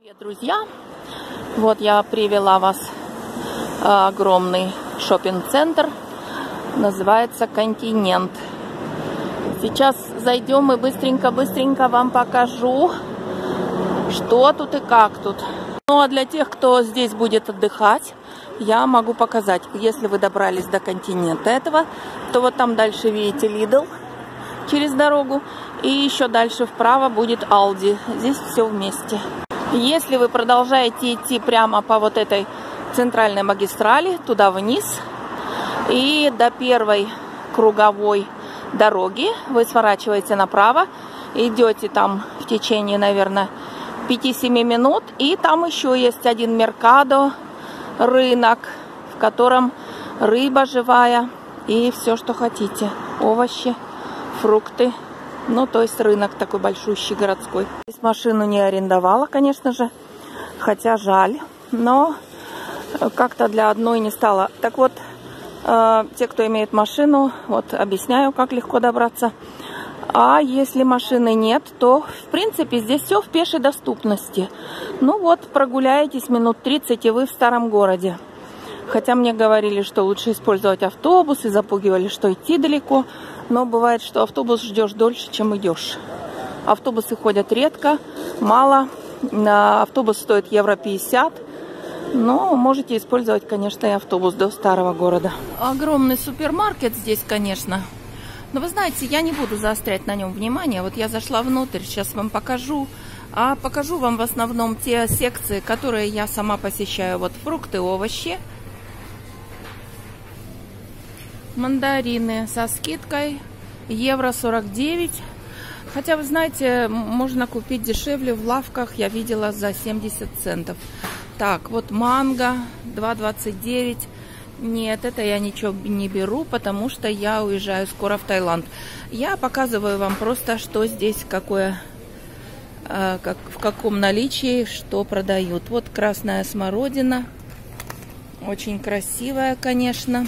Привет, друзья! Вот я привела вас в огромный шоппинг-центр, называется «Континент». Сейчас зайдем и быстренько вам покажу, что тут и как тут. Ну а для тех, кто здесь будет отдыхать, я могу показать. Если вы добрались до «Континента» этого, то вот там дальше видите Lidl через дорогу, и еще дальше вправо будет Aldi. Здесь все вместе. Если вы продолжаете идти прямо по вот этой центральной магистрали, туда вниз, и до первой круговой дороги вы сворачиваете направо, идете там в течение, наверное, 5-7 минут, и там еще есть один меркадо, рынок, в котором рыба живая и все, что хотите. Овощи, фрукты. Ну, то есть рынок такой большущий, городской. Здесь машину не арендовала, конечно же, хотя жаль, но как-то для одной не стало. Так вот, те, кто имеет машину, вот объясняю, как легко добраться. А если машины нет, то, в принципе, здесь все в пешей доступности. Ну вот, прогуляетесь минут 30, и вы в старом городе. Хотя мне говорили, что лучше использовать автобус, и запугивали, что идти далеко. Но бывает, что автобус ждешь дольше, чем идешь. Автобусы ходят редко, мало. Автобус стоит евро 50. Но можете использовать, конечно, и автобус до старого города. Огромный супермаркет здесь, конечно. Но вы знаете, я не буду заострять на нем внимание. Вот я зашла внутрь, сейчас вам покажу. А покажу вам в основном те секции, которые я сама посещаю. Вот фрукты, овощи. Мандарины со скидкой евро 49. Хотя, вы знаете, можно купить дешевле в лавках. Я видела за 70 центов. Так, вот манго 2,29. Нет, это я ничего не беру, потому что я уезжаю скоро в Таиланд. Я показываю вам просто, что здесь, какое, в каком наличии, что продают. Вот красная смородина. Очень красивая, конечно.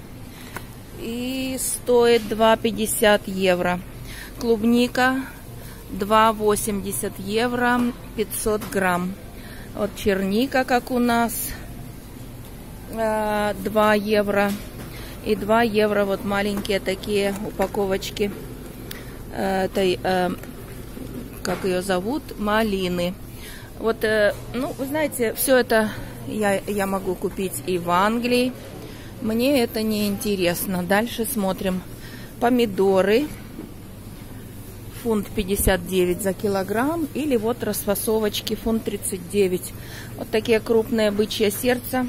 И стоит 2,50 евро. Клубника 2,80 евро, 500 грамм. Вот черника, как у нас, 2 евро. И 2 евро вот маленькие такие упаковочки этой, как ее зовут, малины. Вот, ну, вы знаете, все это я могу купить и в Англии. Мне это не интересно. Дальше смотрим. Помидоры. Фунт 59 за килограмм. Или вот расфасовочки. Фунт 39. Вот такие крупные бычье сердце.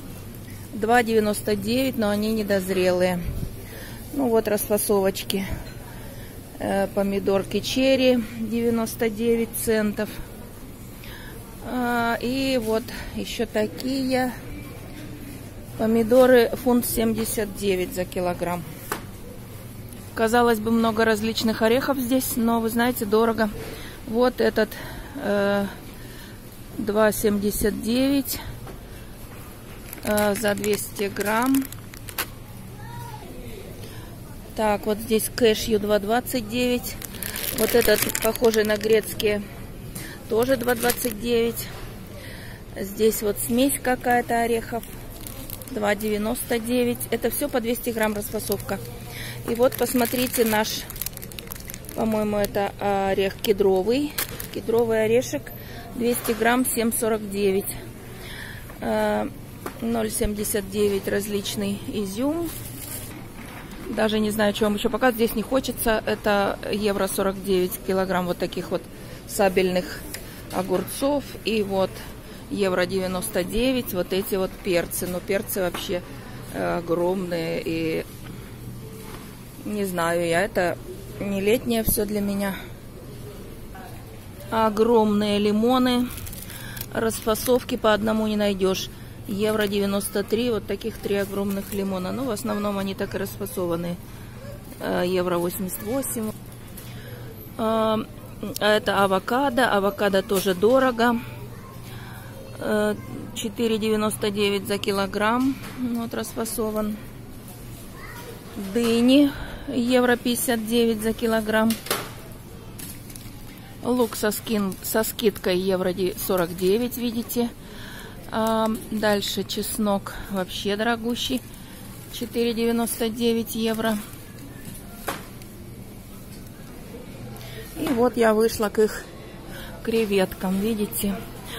2,99, но они недозрелые. Ну вот расфасовочки. Помидорки черри. 99 центов. И вот еще такие... Помидоры фунт 79 за килограмм. Казалось бы, много различных орехов здесь, но, вы знаете, дорого. Вот этот 2,79 за 200 грамм. Так, вот здесь кэшью 2,29. Вот этот, похожий на грецкие, тоже 2,29. Здесь вот смесь какая-то орехов. 2,99. Это все по 200 грамм расфасовка. И вот посмотрите наш, по-моему, это орех кедровый. Кедровый орешек. 200 грамм 7,49. 0,79 различный изюм. Даже не знаю, что вам еще показать. Здесь не хочется. Это евро 49 килограмм вот таких вот сабельных огурцов. И вот евро 99, вот эти вот перцы. Но перцы вообще огромные. И не знаю я, это не летнее все для меня. Огромные лимоны. Расфасовки по одному не найдешь. Евро 93, вот таких 3 огромных лимона. Ну, в основном они так и расфасованы. Евро 88. Это авокадо. Авокадо тоже дорого. 4,99 за килограмм. Вот расфасован. Дыни евро 59 за килограмм. Лук со скидкой евро 49, видите. Дальше чеснок вообще дорогущий, 4,99 евро. И вот я вышла к их креветкам, видите.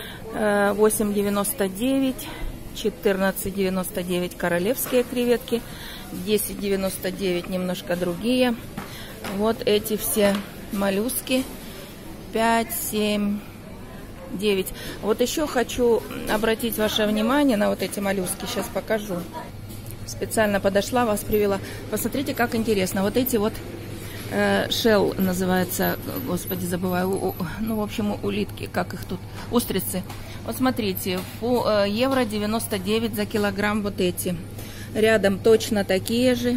8,99, 14,99 королевские креветки, 10,99 немножко другие. Вот эти все моллюски 5, 7, 9. Вот еще хочу обратить ваше внимание на вот эти моллюски. Сейчас покажу. Специально подошла, вас привела. Посмотрите, как интересно. Вот эти вот шелл называется, господи, забываю. Ну, в общем, улитки, как их тут, устрицы. Вот смотрите, евро 99 за килограмм вот эти. Рядом точно такие же,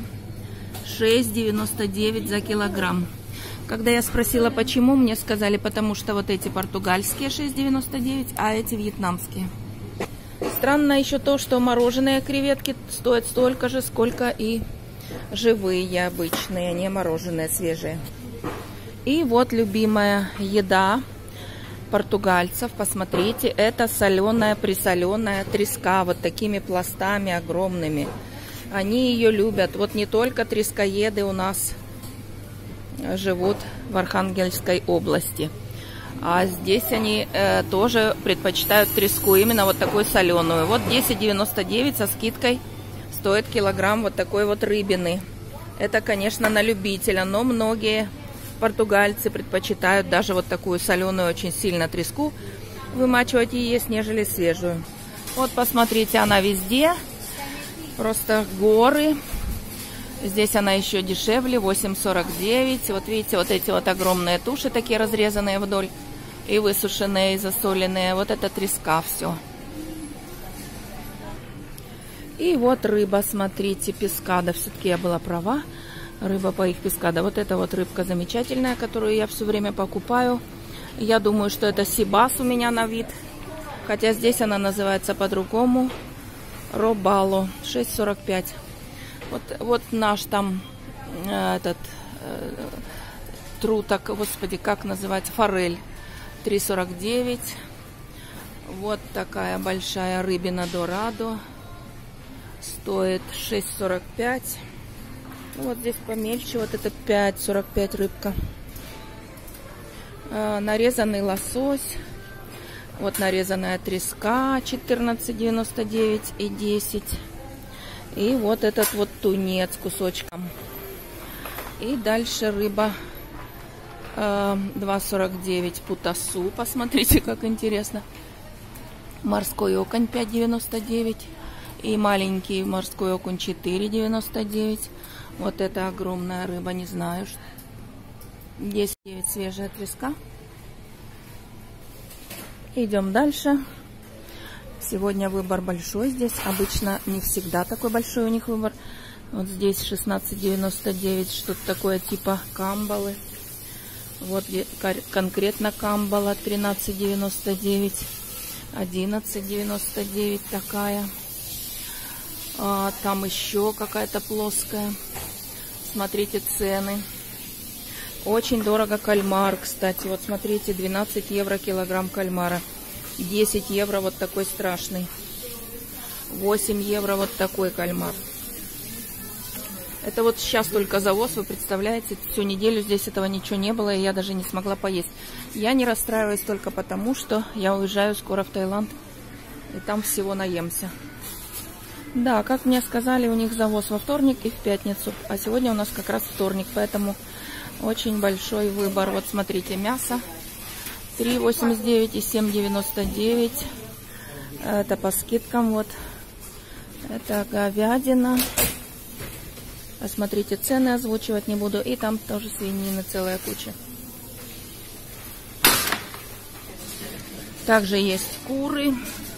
6,99 за килограмм. Когда я спросила, почему, мне сказали, потому что вот эти португальские 6,99, а эти вьетнамские. Странно еще то, что мороженые креветки стоят столько же, сколько и живые, обычные, не мороженые, свежие. И вот любимая еда португальцев, посмотрите, это соленая, присоленая треска, вот такими пластами огромными. Они ее любят. Вот не только трескоеды у нас живут в Архангельской области, а здесь они тоже предпочитают треску, именно вот такую соленую. Вот 10,99 со скидкой стоит килограмм вот такой вот рыбины. Это, конечно, на любителя, но многие португальцы предпочитают даже вот такую соленую, очень сильно треску вымачивать и есть, нежели свежую. Вот посмотрите, она везде, просто горы. Здесь она еще дешевле, 8,49. Вот видите, вот эти вот огромные туши, такие разрезанные вдоль, и высушенные, и засоленные. Вот это треска все. И вот рыба, смотрите, пескада. Все-таки я была права. Рыба по их пескада. Вот эта вот рыбка замечательная, которую я все время покупаю. Я думаю, что это сибас у меня на вид. Хотя здесь она называется по-другому. Робало, 6,45. Вот наш там труток, господи, как называется, форель, 3,49. Вот такая большая рыбина дорадо, стоит 6,45. Вот здесь помельче, вот это 5,45 рыбка. Нарезанный лосось, вот нарезанная треска, 14,99 и 10. И вот этот вот тунец кусочком. И дальше рыба 2,49 путасу. Посмотрите, как интересно. Морской окунь 5,99. И маленький морской окунь 4,99. Вот это огромная рыба, не знаю. 10,9 свежая треска. Идем дальше. Сегодня выбор большой здесь. Обычно не всегда такой большой у них выбор. Вот здесь 16,99, что-то такое типа камбалы. Вот конкретно камбала 13,99, 11,99 такая. Там еще какая-то плоская. Смотрите цены. Очень дорого кальмар, кстати. Вот смотрите, 12 евро килограмм кальмара. 10 евро вот такой страшный. 8 евро вот такой кальмар. Это вот сейчас только завоз, вы представляете, всю неделю здесь этого ничего не было, и я даже не смогла поесть. Я не расстраиваюсь только потому, что я уезжаю скоро в Таиланд, и там всего наемся. Да, как мне сказали, у них завоз во вторник и в пятницу, а сегодня у нас как раз вторник, поэтому очень большой выбор. Вот смотрите, мясо 3,89 и 7,99. Это по скидкам. Вот это говядина. Посмотрите, цены озвучивать не буду. И там тоже свинины целая куча. Также есть куры.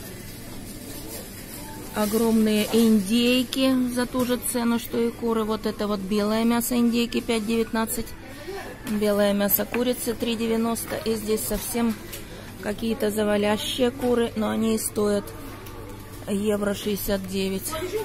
Огромные индейки за ту же цену, что и куры. Вот это вот белое мясо индейки 5,19. Белое мясо курицы 3,90. И здесь совсем какие-то завалящие куры, но они и стоят евро 69.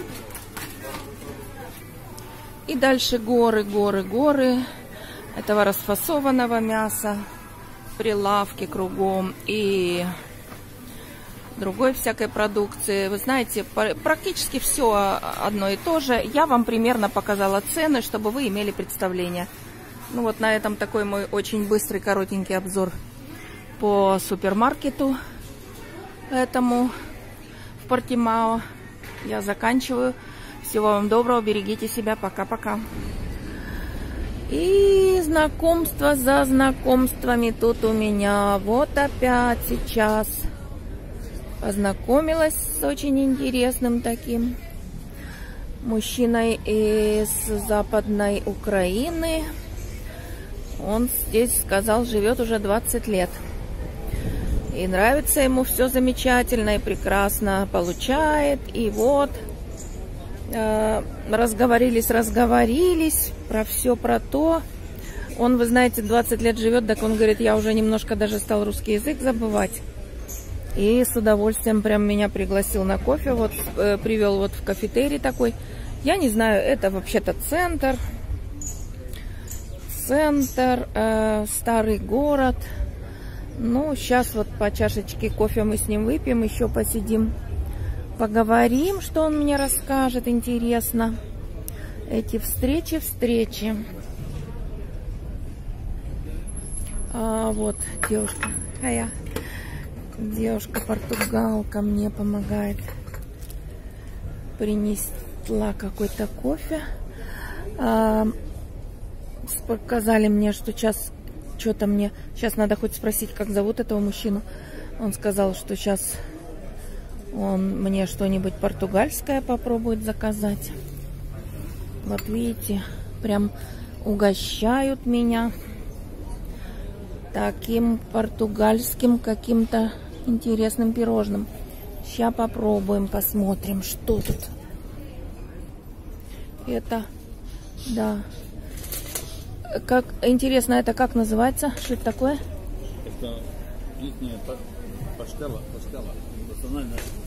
И дальше горы, горы, горы этого расфасованного мяса. прилавки кругом и другой всякой продукции. Вы знаете, практически все одно и то же. Я вам примерно показала цены, чтобы вы имели представление. Ну вот на этом такой мой очень быстрый, коротенький обзор по супермаркету этому в Портимао. Я заканчиваю. Всего вам доброго, берегите себя, пока-пока. И знакомство за знакомствами тут у меня. Вот опять сейчас познакомилась с очень интересным таким мужчиной из Западной Украины. Он здесь, сказал, живет уже 20 лет. И нравится ему все замечательно и прекрасно получает. И вот разговорились про все, про то. Он, вы знаете, 20 лет живет, так он говорит, я уже немножко даже стал русский язык забывать. И с удовольствием прям меня пригласил на кофе, вот привел вот в кафетерий такой. Я не знаю, это вообще-то центр, старый город. Ну, сейчас вот по чашечке кофе мы с ним выпьем, еще посидим. Поговорим, что он мне расскажет, интересно. Эти встречи. Вот девушка. Девушка-португалка мне помогает. Принесла какой-то кофе. Показали мне, что сейчас что-то мне... Сейчас надо хоть спросить, как зовут этого мужчину. Он сказал, что сейчас... Он мне что-нибудь португальское попробует заказать. Вот видите, прям угощают меня таким португальским каким-то интересным пирожным. Сейчас попробуем, посмотрим, что тут. Это, да. Как интересно, это как называется? Что это такое? Это летняя пастела. Национальная